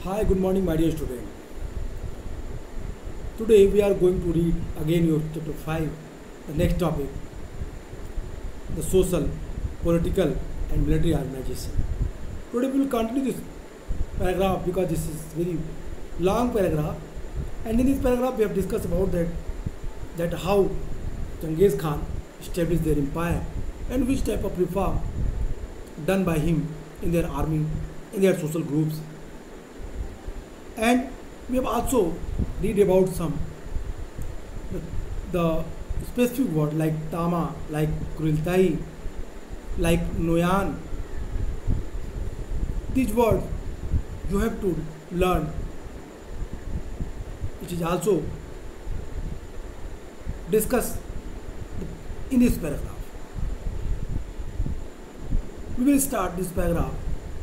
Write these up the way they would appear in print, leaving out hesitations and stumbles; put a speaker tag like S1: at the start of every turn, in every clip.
S1: Hi, good morning, my dear student. Today we are going to read again your chapter 5, the next topic, the social, political, and military organization. Today we will continue this paragraph because this is very long paragraph, and in this paragraph we have discussed about that how Genghis Khan established their empire and which type of reform done by him in their army, in their social groups, and we have also read about some the specific word like Tama, like Kuriltai, like Noyan. These words you have to learn. It is also discussed in this paragraph. We will start this paragraph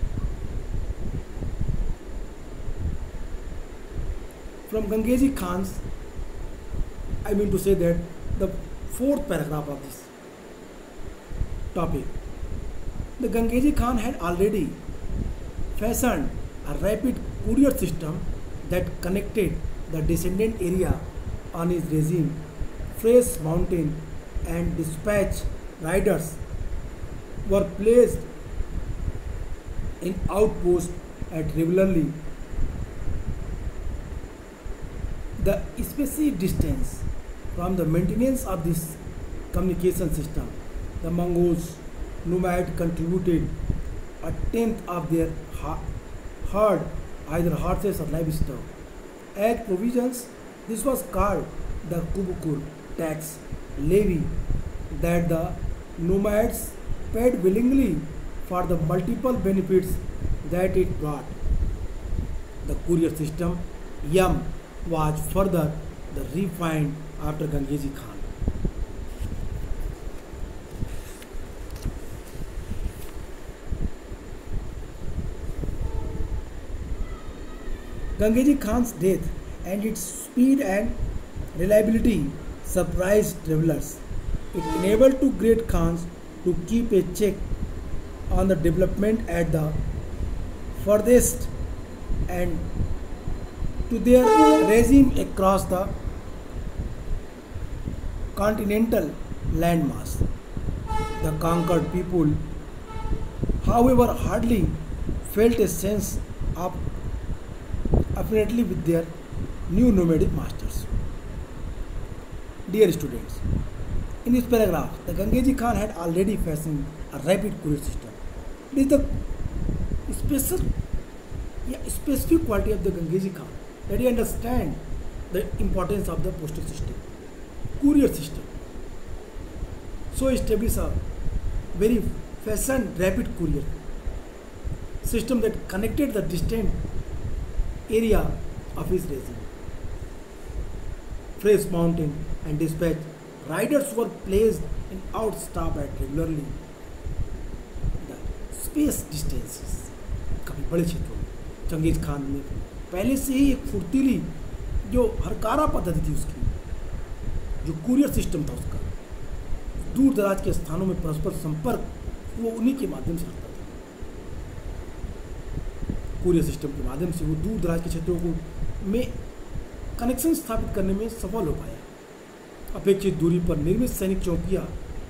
S1: from Genghis Khan's, I mean to say that the fourth paragraph of this topic. The Genghis Khan had already fashioned a rapid courier system that connected the descendant area on his regime, fresh mountain and dispatch riders were placed in outposts at regularly the specific distance from the maintenance of this communication system. The Mongols nomad contributed a tenth of their herd, either horses or livestock. As provisions, this was called the Kubukur tax levy that the nomads paid willingly for the multiple benefits that it brought. The courier system, Yam, was further refined after Genghis Khan. Genghis Khan's death and its speed and reliability surprised travelers. It enabled two great Khans to keep a check on the development at the furthest and to their regime across the continental landmass. The conquered people, however, hardly felt a sense of affinity with their new nomadic masters. Dear students, in this paragraph, the Genghis Khan had already fashioned a rapid courier system. It is the specific quality of the Genghis Khan that you understand the importance of the postal system, courier system. So establish a very fashioned rapid courier system that connected the distant area of his regime. Fresh mountain and dispatch riders were placed in outstop at regularly the space distances. काफ़ी बड़े क्षेत्रों में Genghis Khan ने पहले से ही एक फुर्तीली जो हरकारा पद्धति थी उसकी, जो कुरियर सिस्टम था उसका, दूर दराज के स्थानों में परस्पर संपर्क वो उन्हीं के माध्यम से रखता था। कुरियर सिस्टम के माध्यम से वो दूर दराज के क्षेत्रों को में कनेक्शन स्थापित करने में सफल हो पाया। अपेक्षित दूरी पर निर्मित सैनिक चौकियाँ,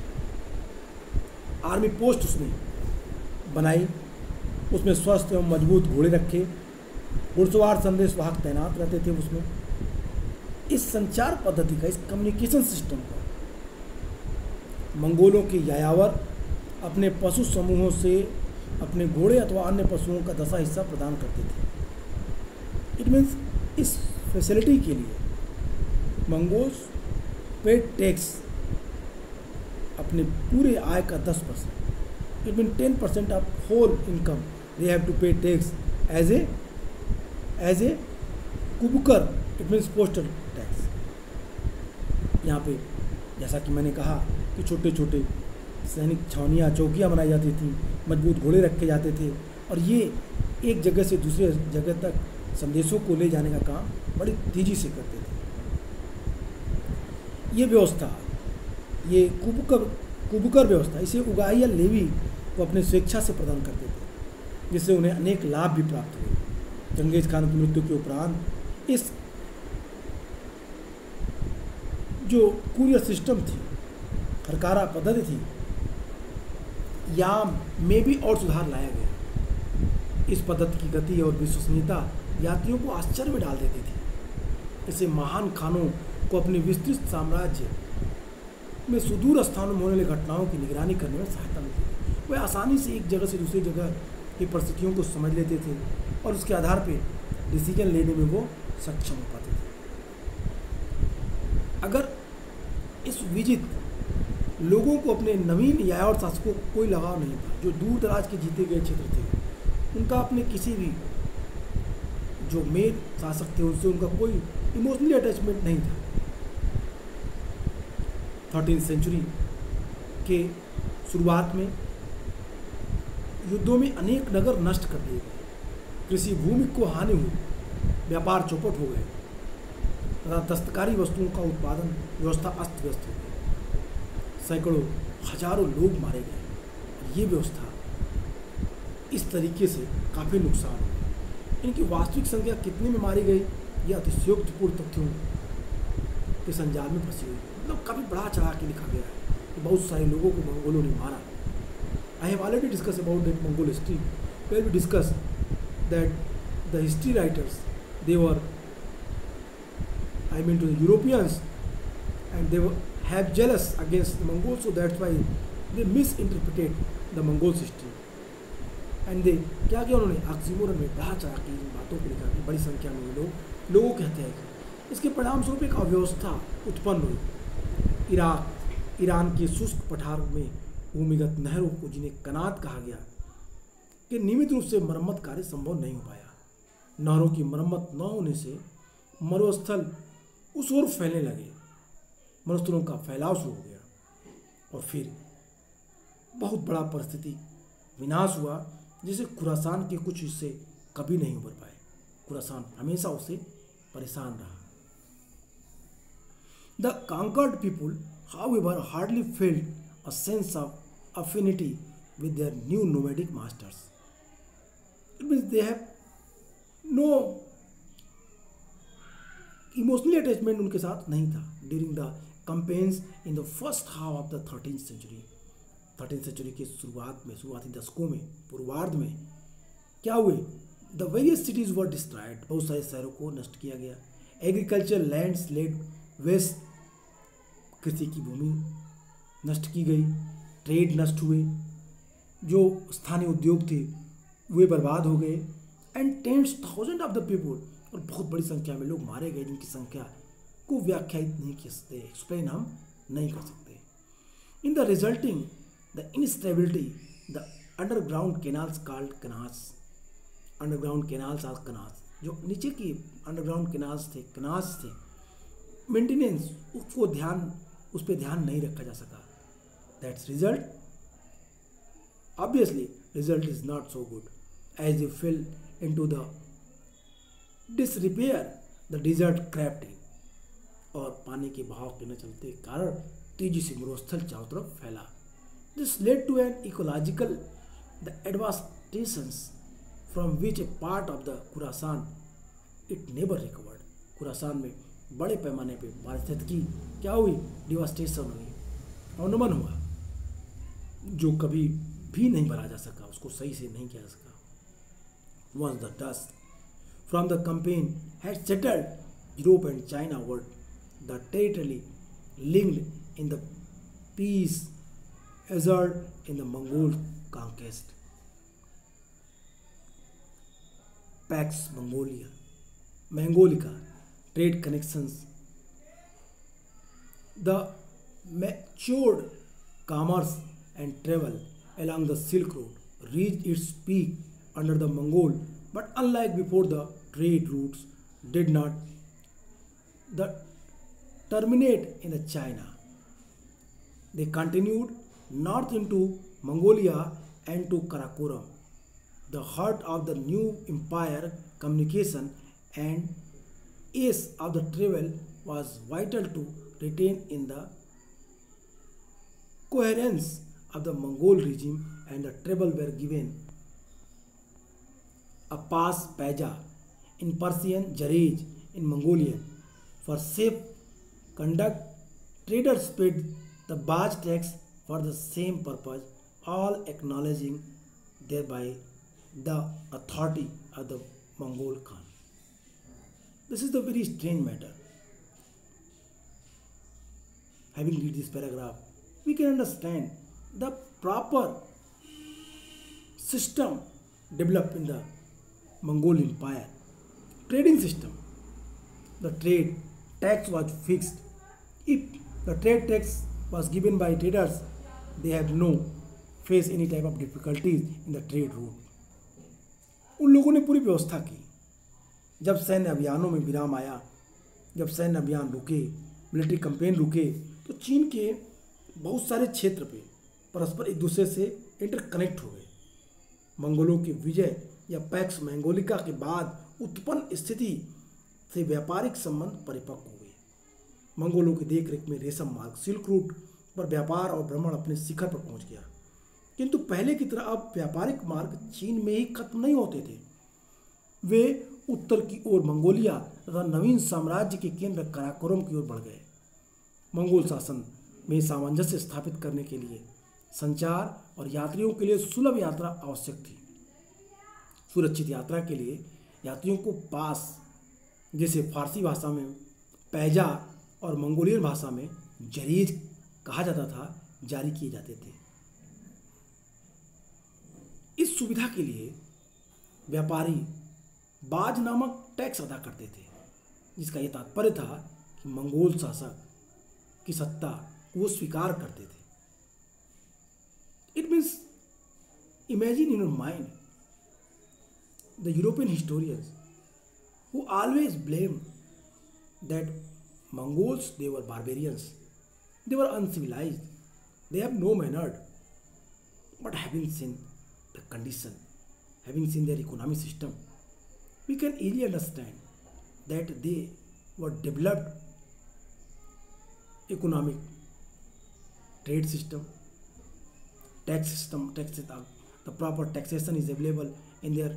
S1: आर्मी पोस्ट उसने बनाई, उसमें स्वस्थ एवं मजबूत घोड़े रखे, घुड़सवार संदेश वाहक तैनात रहते थे उसमें। इस संचार पद्धति का, इस कम्युनिकेशन सिस्टम का मंगोलों के यायावर अपने पशु समूहों से अपने घोड़े अथवा अन्य पशुओं का 10वां हिस्सा प्रदान करते थे। इट मीन्स इस फैसिलिटी के लिए मंगोल्स पेड टैक्स अपने पूरे आय का 10%, it mean 10% of whole income they have to pay tax as a कुबकर, इट मीन्स पोस्टल टैक्स। यहाँ पे जैसा कि मैंने कहा कि छोटे छोटे सैनिक छावनियाँ, चौकियाँ बनाई जाती थी, मजबूत घोड़े रखे जाते थे, और ये एक जगह से दूसरे जगह तक संदेशों को ले जाने का काम बड़ी तेज़ी से करते थे। ये व्यवस्था, ये कुबकर व्यवस्था, इसे उगाही या लेवी को अपने स्वेच्छा से प्रदान करते थे, जिससे उन्हें अनेक लाभ भी प्राप्त हुए। चंगेज खान की मृत्यु के उपरांत इस जो कुरियर सिस्टम थी, हरकारा पद्धति थी, या में भी और सुधार लाया गया। इस पद्धति की गति और विश्वसनीयता यात्रियों को आश्चर्य में डाल देती थी। इसे महान खानों को अपने विस्तृत साम्राज्य में सुदूर स्थानों में होने वाली घटनाओं की निगरानी करने में सहायता मिलती थी। वे आसानी से एक जगह से दूसरी जगह की परिस्थितियों को समझ लेते थे और उसके आधार पर डिसीजन लेने में वो सक्षम हो पाते थे। अगर इस विजित लोगों को अपने नवीन न्याय और शासकों को कोई लगाव नहीं था, जो दूर दराज के जीते गए क्षेत्र थे, उनका अपने किसी भी जो मेन शासक थे उनसे उनका कोई इमोशनली अटैचमेंट नहीं था। 13वीं सेंचुरी के शुरुआत में युद्धों में अनेक नगर नष्ट कर दिए गए, कृषि भूमि को हानि हुई, व्यापार चौपट हो गए तथा दस्तकारी वस्तुओं का उत्पादन व्यवस्था अस्त व्यस्त हो गई। सैकड़ों हजारों लोग मारे गए। ये व्यवस्था इस तरीके से काफ़ी नुकसान हुआ। इनकी वास्तविक संख्या कितने में मारी गई यह अतिशयोक्तिपूर्ण तथ्यों के संजाल में फंसी हुई, मतलब काफ़ी बढ़ा चढ़ा के लिखा गया है कि बहुत सारे लोगों को मंगोलों ने मारा। I have already discuss about that Mongol history, where we discuss that the history writers they were to the Europeans and they have jealous against the Mongols, so that's why they misinterpreted the Mongols history and they क्या किया उन्होंने oxymoron में बढ़ा चढ़ा के इन बातों को लिखा कि बड़ी संख्या में लोगों कहते हैं कि इसके परिणाम स्वरूप एक अव्यवस्था उत्पन्न हुई। ईरान के शुष्क पठार में भूमिगत नहरों को जिन्हें कनात कहा गया कि नियमित रूप से मरम्मत कार्य संभव नहीं हो पाया। नहरों की मरम्मत न होने से मरुस्थल उस ओर फैलने लगे, मरुस्थलों का फैलाव शुरू हो गया और फिर बहुत बड़ा परिस्थिति विनाश हुआ, जिसे खुरासान के कुछ हिस्से कभी नहीं उभर पाए। खुरासान हमेशा उसे परेशान रहा। The conquered people, however, hardly felt a sense of affinity with their new nomadic masters. It means they have no emotionally attachment उनके साथ नहीं था। During the campaigns in the first half of the 13th century, 13th century के शुरुआती दशकों में, पूर्वार्ध में क्या हुए? The various cities were destroyed, बहुत सारे शहरों को नष्ट किया गया। एग्रीकल्चर लैंड्स लेड वेस्ट, कृषि की भूमि नष्ट की गई। ट्रेड नष्ट हुए, जो स्थानीय उद्योग थे वे बर्बाद हो गए। And tens thousand of the people, और बहुत बड़ी संख्या में लोग मारे गए जिनकी संख्या को व्याख्यायित नहीं कर सकते, एक्सप्लेन हम नहीं कर सकते। In the resulting the instability the underground canals called qanats, underground canals are qanats, जो नीचे की अंडरग्राउंड कनास थे, मेंटेनेंस उस पर ध्यान नहीं रखा जा सका। That's result, obviously result is not so good as you fell into the disrepair the desert crept in, और पानी के बहाव के न चलते कारण तेजी से मरुस्थल चारों तरफ फैला। This led to an ecological the devastations from which a part of the Khorasan it never recovered. Khorasan में बड़े पैमाने पे पारिस्थितिकी क्या हुई? डिवास्टेशन हुई, अवनमन हुआ, जो कभी भी नहीं भरा जा सका, उसको सही से नहीं किया जा सका। Once the dust from the campaign had settled, Europe and China were the territory linked in the peace assured in the Mongol conquest. Pax Mongolica, trade connections. The matured commerce and travel along the Silk Road reached its peak under the Mongol, but unlike before, the trade routes did not terminate in the China. They continued north into Mongolia and to Karakoram, the heart of the new empire. Communication and ease of the travel was vital to retain in the coherence of the Mongol regime, and the travel were given a pass Paja in Persian, Jarej in Mongolian. For safe conduct, traders paid the Baj tax for the same purpose, all acknowledging thereby the authority of the Mongol Khan. This is the very strange matter. Having read this paragraph, we can understand the proper system developed in the Mongol Empire. Trading system. The trade tax was fixed. If the trade tax was given by traders, they have no face any type of difficulties in the trade route. उन लोगों ने पूरी व्यवस्था की. जब सैन्य अभियानों में विराम आया, जब सैन्य अभियान रुके, मिलिट्री कैंपेन रुके, तो चीन के बहुत सारे क्षेत्र पे परस्पर एक दूसरे से इंटरकनेक्ट हो गए. मंगोलों की विजय या पैक्स मैंगोलिका के बाद उत्पन्न स्थिति से व्यापारिक संबंध परिपक्व हो गए. मंगोलों की देखरेख में रेशम मार्ग सिल्क रूट पर व्यापार और भ्रमण अपने शिखर पर पहुंच गया. किंतु पहले की तरह अब व्यापारिक मार्ग चीन में ही खत्म नहीं होते थे. वे उत्तर की ओर मंगोलिया तथा नवीन साम्राज्य के केंद्र काराकोरम की ओर बढ़ गए. मंगोल शासन में सामंजस्य स्थापित करने के लिए संचार और यात्रियों के लिए सुलभ यात्रा आवश्यक थी. सुरक्षित यात्रा के लिए यात्रियों को पास, जिसे फारसी भाषा में पैजा और मंगोलियन भाषा में जरीज कहा जाता था, जारी किए जाते थे. इस सुविधा के लिए व्यापारी बाज नामक टैक्स अदा करते थे, जिसका यह तात्पर्य था कि मंगोल शासक की सत्ता वो स्वीकार करते थे. It means, imagine in your mind the European historians who always blame that Mongols, they were barbarians, they were uncivilized, they have no manner. But having seen the condition, having seen their economic system, we can easily understand that they were developed economic trade system, tax system, the proper taxation is available in their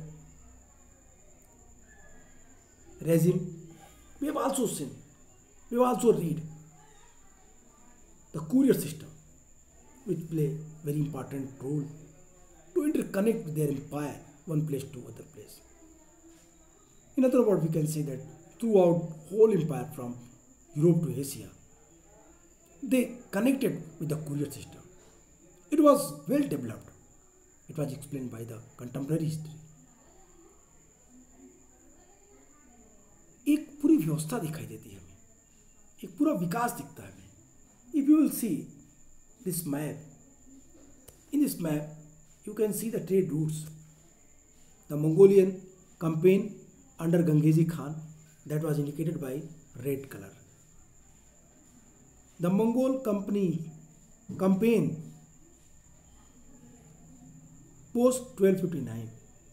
S1: regime. We have also seen, we have also read the courier system, which play very important role to interconnect their empire one place to other place. In other words, we can say that throughout whole empire from Europe to Asia, they connected with the courier system. It was well developed. It was explained by the contemporary history. एक पूरी व्यवस्था दिखाई देती है हमें, एक पूरा विकास दिखता है हमें. If you will see this map, in this map you can see the trade routes. The Mongolian campaign under Genghis Khan, that was indicated by red color. The Mongol campaign post 1259.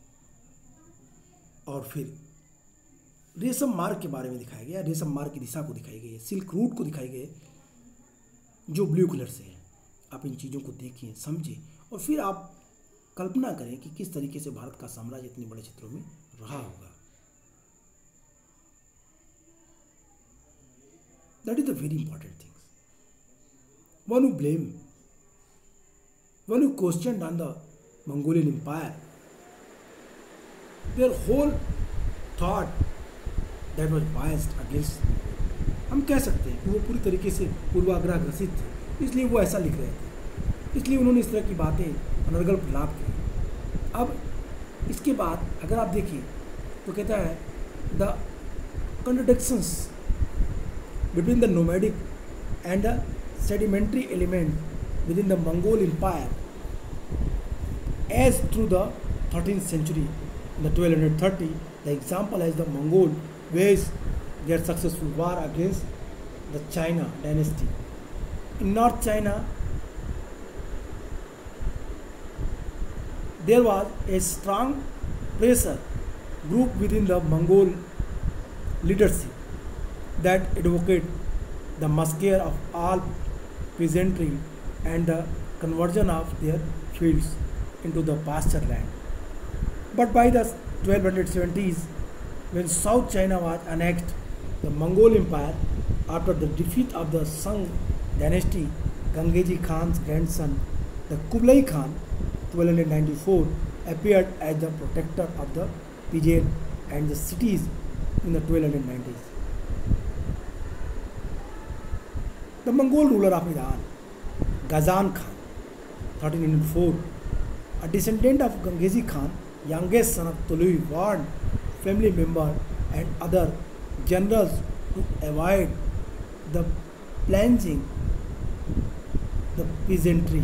S1: और फिर रेशम मार्ग के बारे में दिखाया गया, रेशम मार्ग की दिशा को दिखाई गई है, सिल्क रूट को दिखाई गई जो ब्लू कलर से है. आप इन चीज़ों को देखिए, समझिए और फिर आप कल्पना करें कि किस तरीके से भारत का साम्राज्य इतने बड़े क्षेत्रों में रहा होगा. That is the very important things. One who blame, one who questioned on the Mongolian Empire, their whole thought that was biased against. हम कह सकते हैं कि वो पूरी तरीके से पूर्वाग्रह ग्रसित थे, इसलिए वो ऐसा लिख रहे थे, इसलिए उन्होंने इस तरह की बातें अनर्गल प्रलाप की. अब इसके बाद अगर आप देखिए तो कहता है the contradictions between the nomadic and the sedimentary element within the Mongol Empire as through the 13th century. In the 1230, the example as the Mongol waged their successful war against the China dynasty. In North China, there was a strong pressure group within the Mongol leadership that advocate the massacre of all peasantry and the conversion of their fields into the pasture land. But by the 1270s, when South China was annexed the Mongol Empire after the defeat of the Sung dynasty, Genghis Khan's grandson, the Kublai Khan, 1294, appeared as the protector of the peasants and the cities in the 1290s. The Mongol ruler of Iran, Ghazan Khan, 1304, a descendant of Genghis Khan, youngest son of Tolui, warned family members and other generals to avoid the plunging the peasantry.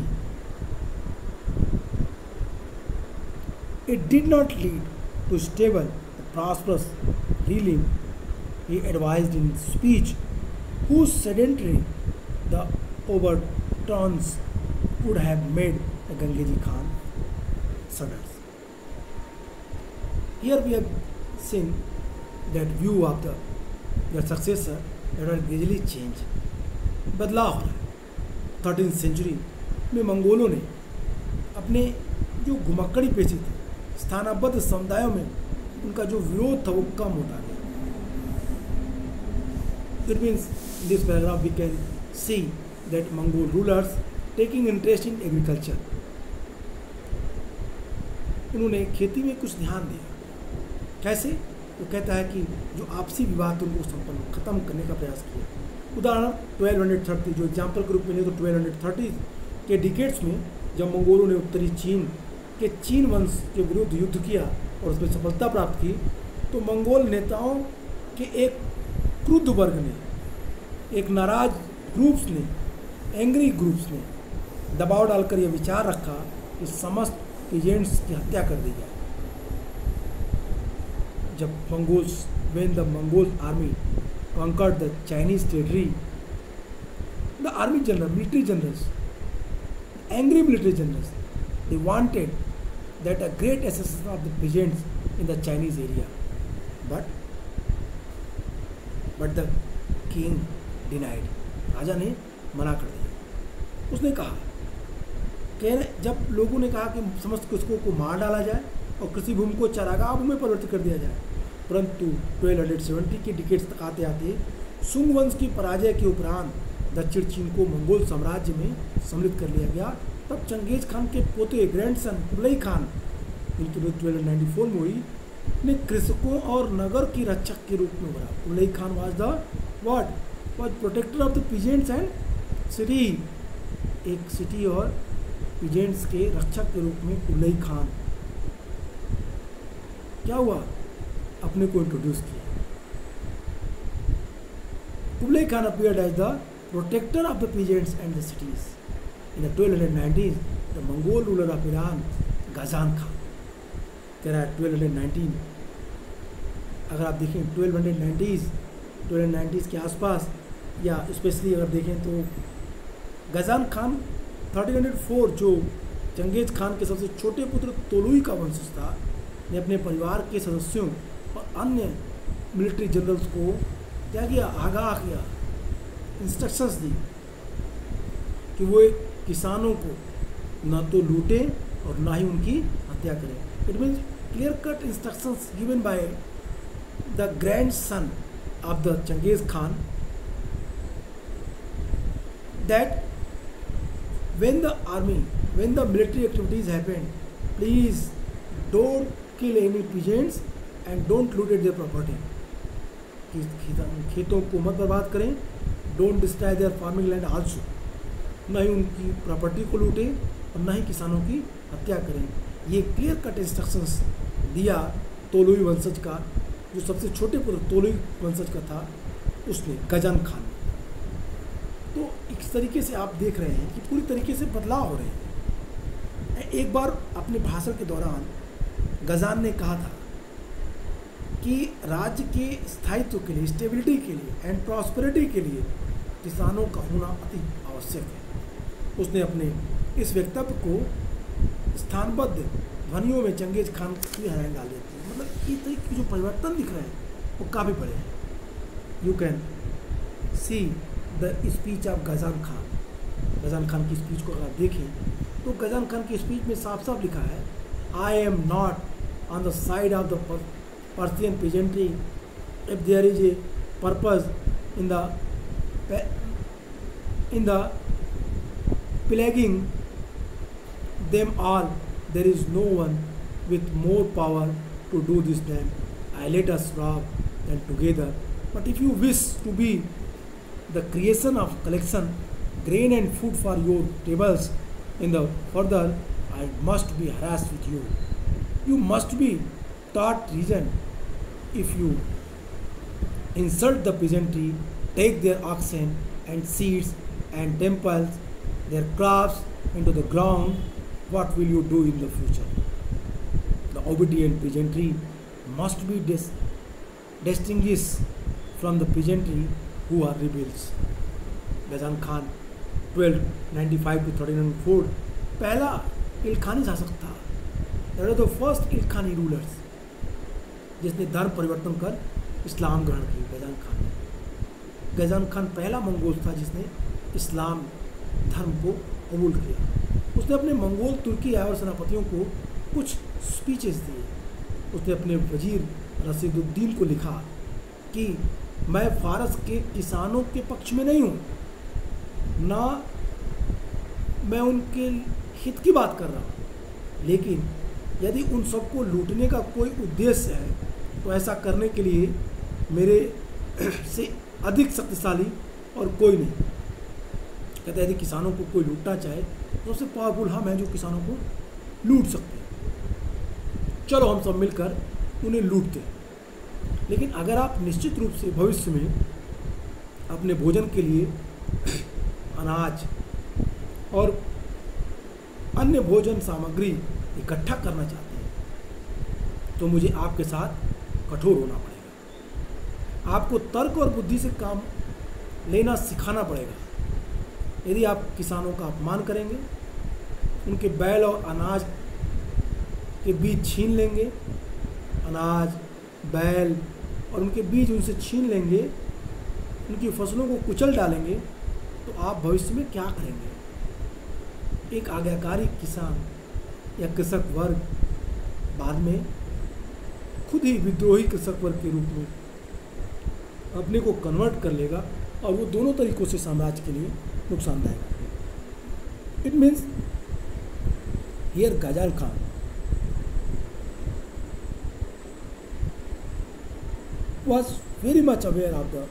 S1: It did not lead to stable, prosperous ruling. He advised in speech whose sedentary the overtones would have made the Genghis Khan shudder. Here we have seen that view of their successor that has gradually changed. बदलाव हो रहा है। 13th century में मंगोलों ने अपने जो घुमक्कड़ी पेशे थे, स्थानबद्ध समुदायों में उनका जो विरोध था वो कम होता गया। That means in this paragraph we can see that Mongol rulers taking interest in agriculture. उन्होंने खेती में कुछ ध्यान दिया। कैसे? वो कहता है कि जो आपसी विवाद उनको संपन्न खत्म करने का प्रयास किया। उदाहरण 1230 जो एग्जाम्पल के रूप में ले तो 1230 के डिकेड्स में जब मंगोलों ने उत्तरी चीन के चीन वंश के विरुद्ध युद्ध किया और उसमें सफलता प्राप्त की, तो मंगोल नेताओं के एक क्रुद्ध वर्ग ने, एक नाराज ग्रुप्स ने, एंग्री ग्रुप्स ने दबाव डालकर यह विचार रखा कि समस्त पीजेंट्स की हत्या कर दी जाए। जब when the Mongol army conquered the Chinese territory, the army general, military generals, angry military generals, they wanted that a great assassination of the peasants in the Chinese area, but the king denied. राजा ने मना कर दिया। उसने कहा कि जब लोगों ने कहा कि समस्त कृषकों को मार डाला जाए और कृषि भूमि को चरागाह भूमि में परिवर्तित कर दिया जाए, परंतु 1270 के डिकेड्स तक आते आते सुंग वंश की पराजय के उपरांत दक्षिण चीन को मंगोल साम्राज्य में सम्मिलित कर लिया गया। तब चंगेज खान के पोते ग्रैंडसन कुबलई खान, जिनकी मृत्यु 1294 में हुई, ने कृषकों और नगर की रक्षक के रूप में उभरा। Kublai Khan was protector of the peasants and city. एक सिटी और पीजेंट्स के रक्षक के रूप में कुबलई खान क्या हुआ, अपने को इंट्रोड्यूस किया। Kublai Khan appeared as the protector of the peasants and the cities. In the 1290s, the Mongol ruler of Iran, Ghazan Khan, कह रहा है 1219, अगर आप देखें 1290s के आसपास या स्पेशली अगर देखें तो गजान खान 1304 जो चंगेज खान के सबसे छोटे पुत्र तोलुई का वंशज था, ने अपने परिवार के सदस्यों और अन्य मिलिट्री जनरल्स को क्या किया, आगाह किया, इंस्ट्रक्शंस दी कि वो किसानों को न तो लूटे और ना ही उनकी हत्या करें। It means clear cut instructions given by the grandson of the Genghis Khan that when the military activities happen, please don't kill any peasants and don't loot their property. खेतों को मत बर्बाद करें, don't destroy their farming land also, न ही उनकी property को लूटें और न ही किसानों की हत्या करें। ये क्लियर कट इंस्ट्रक्शंस दिया तोलुई वंशज का, जो सबसे छोटे पुत्र तोलुई वंशज का था, उसने गजन खान। तो इस तरीके से आप देख रहे हैं कि पूरी तरीके से बदलाव हो रहे हैं। एक बार अपने भाषण के दौरान गजान ने कहा था कि राज्य के स्थायित्व के लिए, स्टेबिलिटी के लिए एंड प्रॉस्पेरिटी के लिए किसानों का होना अति आवश्यक है। उसने अपने इस वक्तव्य को स्थानबद्ध ध्वनियों में चंगेज खान की हराएं डाल देती है। मतलब इस तरीके के जो परिवर्तन दिख रहे हैं वो काफ़ी बड़े हैं। You can see the speech of Ghazan Khan की स्पीच को अगर आप देखें तो गजान खान की स्पीच में साफ साफ लिखा है, I am not on the side of the Persian peasantry, if there is a purpose in the in the plaguing them all, there is no one with more power to do this than I let us rob them together. But if you wish to be the creation of collection, grain and food for your tables in the further, I must be harassed with you. You must be taught reason. If you insult the peasantry, take their oxen and seeds and temples, their crops into the ground, what will you do in the future? The obedient peasantry must be distinguished from the peasantry who are rebels. Ghazan Khan 1295 to 1304 पहला Ilkhani शासक था. That was the first Ilkhani rulers जिसने धर्म परिवर्तन कर इस्लाम ग्रहण किया. गजान खान ने. गजान खान पहला मंगोल था जिसने इस्लाम धर्म को कबूल किया. उसने अपने मंगोल तुर्की आए और सेनापतियों को कुछ स्पीचेस दिए. उसने अपने वजीर रशीदुद्दीन को लिखा कि मैं फारस के किसानों के पक्ष में नहीं हूँ, ना मैं उनके हित की बात कर रहा हूँ, लेकिन यदि उन सबको लूटने का कोई उद्देश्य है तो ऐसा करने के लिए मेरे से अधिक शक्तिशाली और कोई नहीं. कहते यदि किसानों को कोई लूटना चाहे तो सबसे पावरफुल हम हैं जो किसानों को लूट सकते हैं. चलो हम सब मिलकर उन्हें लूटते हैं. लेकिन अगर आप निश्चित रूप से भविष्य में अपने भोजन के लिए अनाज और अन्य भोजन सामग्री इकट्ठा करना चाहते हैं तो मुझे आपके साथ कठोर होना पड़ेगा. आपको तर्क और बुद्धि से काम लेना सिखाना पड़ेगा. यदि आप किसानों का अपमान करेंगे, उनके बैल और अनाज के बीज छीन लेंगे, अनाज, बैल और उनके बीज उनसे छीन लेंगे, उनकी फसलों को कुचल डालेंगे, तो आप भविष्य में क्या करेंगे? एक आज्ञाकारी किसान या कृषक वर्ग बाद में खुद ही विद्रोही कृषक वर्ग के रूप में अपने को कन्वर्ट कर लेगा और वो दोनों तरीकों से समाज के लिए नुकसानदायक है. It means here Ghazan Khan was very much aware of the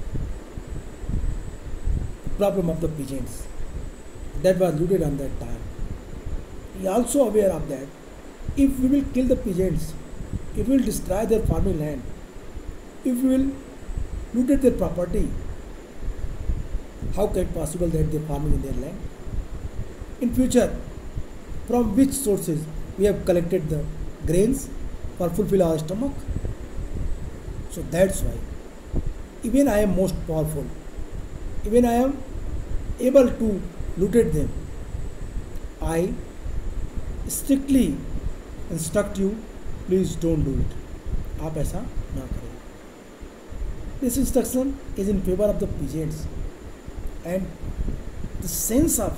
S1: problem of the peasants that was looted on that time. He also aware of that if we will kill the peasants, if we will destroy their farming land, if we will loot their property, how can it possible that they are farming in their land? In future, from which sources we have collected the grains for fulfill our stomach? So that's why even I am most powerful, even I am able to loot them, I strictly instruct you, please don't do it. आप ऐसा ना करें. This instruction is in favor of the peasants, and the sense of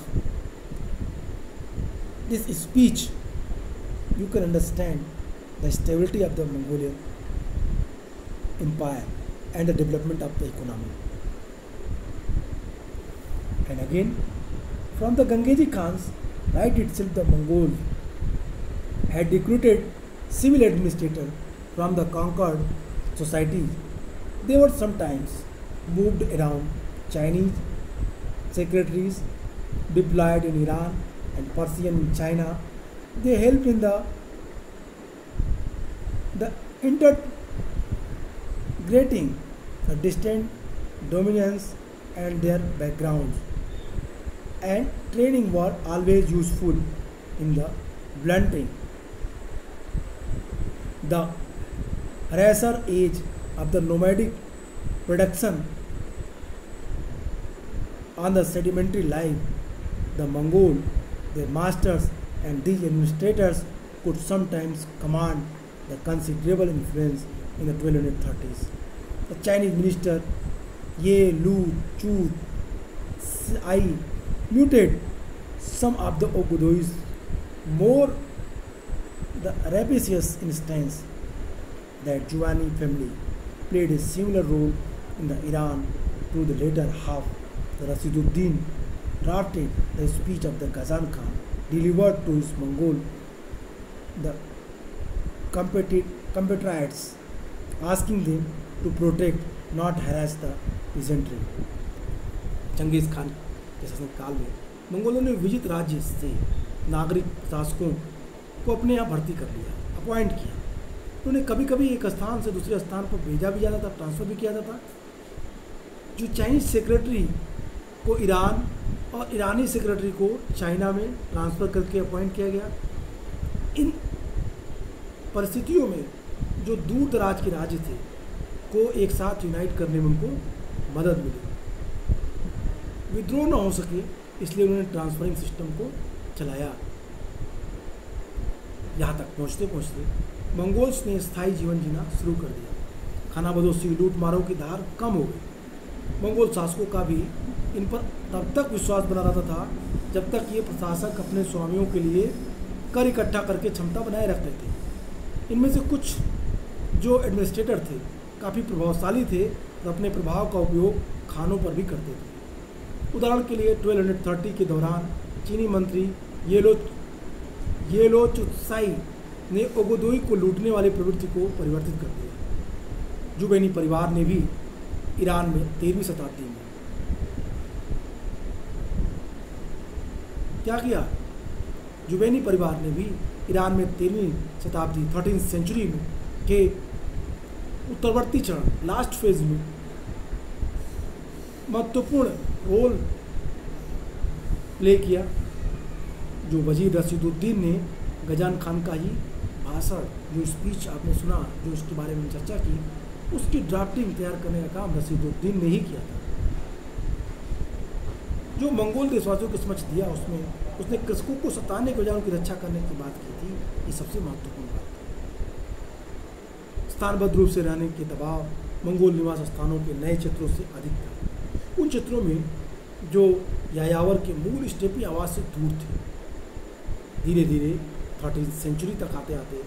S1: this speech you can understand the stability of the Mongolian empire and the development of the economy. And again, from the Gangeji Khans, right itself the Mongol had recruited civil administrators from the conquered societies. They were sometimes moved around Chinese secretaries deployed in Iran and Persian in China. They helped in the integrating the distant dominions and their backgrounds, and training were always useful in the blunting the harasser age of the nomadic production on the sedimentary life. The Mongol, their masters and these administrators could sometimes command the considerable influence in the 1230s. The Chinese minister Ye Lu Chu Ai muted some of the Ogudois more the rapacious instance. that Giovanni family played a similar role in the Iran to the later half. The Rasiduddin drafted the speech of the Ghazan Khan delivered to his Mongol the compatriots, asking them to protect, not harass the peasantry. Changez Khan के शासन काल में मंगोलों ने विजित राज्य से नागरिक प्रशासकों को अपने यहाँ भर्ती कर लिया, अपॉइंट किया। उन्हें कभी कभी एक स्थान से दूसरे स्थान पर भेजा भी जाता था, ट्रांसफ़र भी किया जाता। जो चाइनीज सेक्रेटरी को ईरान और ईरानी सेक्रेटरी को चाइना में ट्रांसफ़र करके अपॉइंट किया गया। इन परिस्थितियों में जो दूर दराज के राज्य थे को एक साथ यूनाइट करने में उनको मदद मिली। विद्रोह न हो सके इसलिए उन्होंने ट्रांसफरिंग सिस्टम को चलाया। यहाँ तक पहुँचते पहुँचते मंगोल्स ने स्थायी जीवन जीना शुरू कर दिया। खानाबदोशी लूट मारों की धार कम हो गई। मंगोल शासकों का भी इन पर तब तक विश्वास बना रहता था जब तक ये प्रशासक अपने स्वामियों के लिए कर इकट्ठा करके क्षमता बनाए रखते थे। इनमें से कुछ जो एडमिनिस्ट्रेटर थे काफ़ी प्रभावशाली थे और अपने प्रभाव का उपयोग खानों पर भी करते थे। उदाहरण के लिए 1230 के दौरान चीनी मंत्री येलो चुत्साई ने ओगोदोई को लूटने वाली प्रवृत्ति को परिवर्तित कर दिया। जुबैनी परिवार ने भी ईरान में 13वीं शताब्दी में क्या किया? जुबैनी परिवार ने भी ईरान में 13वीं शताब्दी 13th सेंचुरी में के उत्तरवर्ती चरण लास्ट फेज में महत्वपूर्ण रोल प्ले किया। जो वजीर रशीदुद्दीन ने गजान खान का ही भाषण, जो स्पीच आपने सुना, जो उसके बारे में चर्चा की, उसकी ड्राफ्टिंग तैयार करने का काम रशीदुद्दीन ने ही किया था। जो मंगोल देशवासियों के समक्ष दिया उसने कृषकों को सताने के बजाय उनकी रक्षा करने की बात की थी। ये सबसे महत्वपूर्ण बात है। स्थानबद्ध रूप से रहने के दबाव मंगोल निवास स्थानों के नए क्षेत्रों से अधिक था। उन क्षेत्रों में जो यायावर के मूल स्टेपी आवास से दूर थे। धीरे धीरे 13th सेंचुरी तक आते आते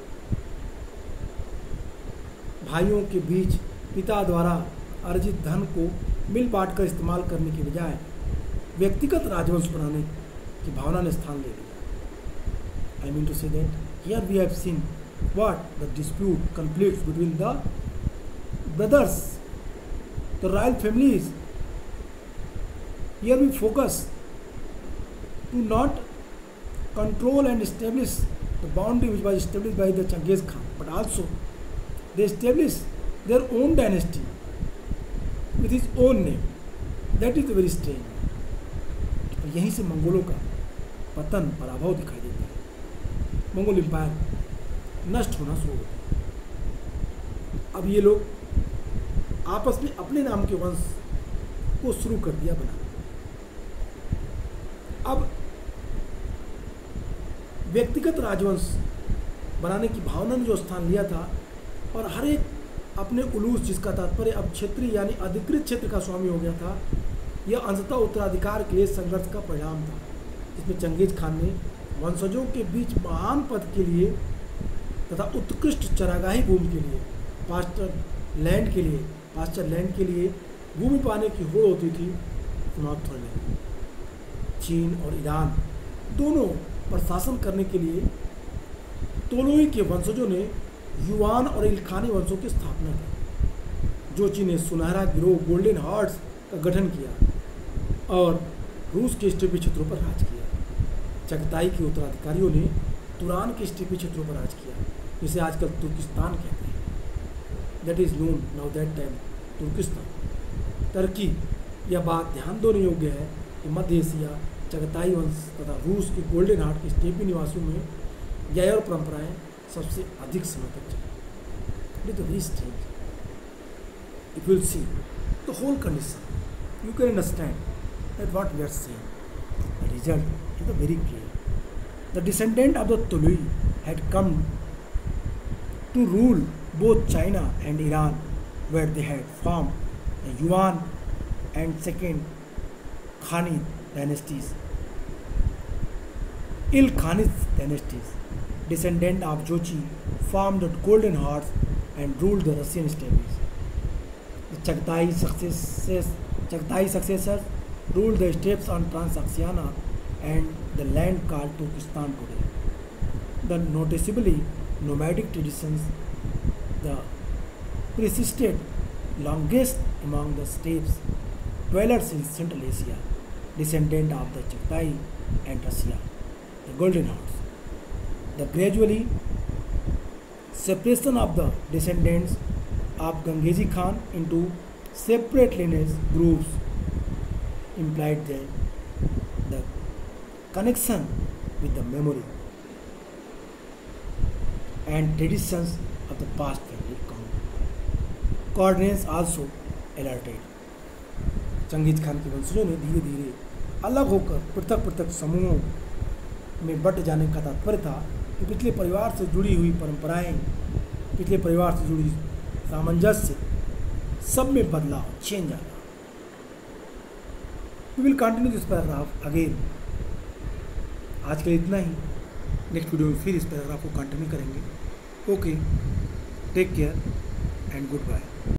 S1: भाइयों के बीच पिता द्वारा अर्जित धन को मिल बांट कर इस्तेमाल करने के बजाय व्यक्तिगत राजवंश बनाने की भावना ने स्थान ले लिया। I mean to say that here we have seen what the dispute conflicts between the brothers, the royal families. Here we focus to not control and establish the boundary which was established by the Genghis Khan, but also they established their own dynasty with his own name. That is very strange. और यहीं से मंगोलों का पतन, पराभव दिखाई देता है। Mongol empire नष्ट होना शुरू हो गया। अब ये लोग आपस में अपने नाम के वंश को शुरू कर दिया बनाना। अब व्यक्तिगत राजवंश बनाने की भावना ने जो स्थान लिया था और हर एक अपने उलूस, जिसका तात्पर्य अब क्षेत्रीय यानी अधिकृत क्षेत्र का स्वामी हो गया था, यह अंततः उत्तराधिकार के लिए संघर्ष का परिणाम था, जिसमें चंगेज खान ने वंशजों के बीच महान पद के लिए तथा उत्कृष्ट चरागाही भूमि के लिए, पास्चर लैंड के लिए भूमि पाने की होड़ होती थी, समाप्त होने। चीन और ईरान दोनों पर शासन करने के लिए तोलोई के वंशजों ने युआन और इल्खानी वंशों की स्थापना की। जो चीन ने सुनहरा गिरोह गोल्डन हार्ट्स का गठन किया और रूस के स्टेपी क्षेत्रों पर राज किया। चगताई के उत्तराधिकारियों ने तुरान के स्टेपी क्षेत्रों पर राज किया, जिसे आजकल तुर्किस्तान कहते हैं। That is known now that time Turkistan. Turkey. यह बात ध्यान देने योग्य है कि मध्य एशिया, चगताई वंश तथा रूस के गोल्डन हार्ट के स्टेपी निवासियों में यायर परंपराएं सबसे अधिक समय तक चली। It is very strange. If you will see the whole condition, you can understand that what we are saying. The result is very clear. The descendant of the Tolui had come to rule both China and Iran, where they had formed the Yuan and second Khanid dynasties. Il-Khanid dynasties, descendant of Jochi, formed the Golden Horse and ruled the Russian steppes. The Chagatai successors ruled the steppes on Transoxiana and the land called Turkestan today. The noticeably nomadic traditions, the persisted longest among the steppes dwellers in Central Asia, descendant of the Chagatai and Russia, the Golden Horse. The gradually separation of the descendants of Gangezi Khan into separate lineage groups implied that the connection with the memory and traditions of the past family coordinates also alerted. Genghis Khan के वंशजों ने धीरे धीरे अलग होकर पृथक पृथक समूहों में बट जाने का तात्पर्य था कि पिछले परिवार से जुड़ी हुई परंपराएं, पिछले परिवार से जुड़ी सामंजस्य सब में बदलाव, चेंज आना. We will continue this paragraph again. आज के लिए इतना ही. नेक्स्ट वीडियो में फिर इस पैराग्राफ को कंटिन्यू करेंगे. Okay, take care and good bye.